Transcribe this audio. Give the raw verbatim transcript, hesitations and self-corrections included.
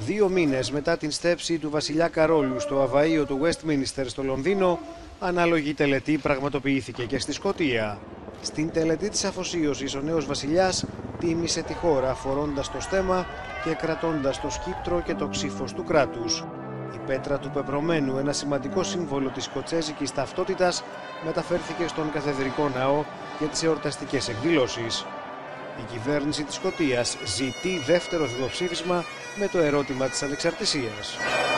Δύο μήνες μετά την στέψη του βασιλιά Καρόλου στο Αβαΐο του Westminster στο Λονδίνο, ανάλογη τελετή πραγματοποιήθηκε και στη Σκωτία. Στην τελετή της αφοσίωσης ο νέος βασιλιάς τίμησε τη χώρα φορώντας το στέμμα και κρατώντας το σκύπτρο και το ξύφος του κράτους. Η πέτρα του πεπρωμένου, ένα σημαντικό σύμβολο της σκοτσέζικης ταυτότητας, μεταφέρθηκε στον καθεδρικό ναό για τις εορταστικές εκδηλώσεις. Η κυβέρνηση της Σκωτίας ζητεί δεύτερο δημοψήφισμα με το ερώτημα της ανεξαρτησίας.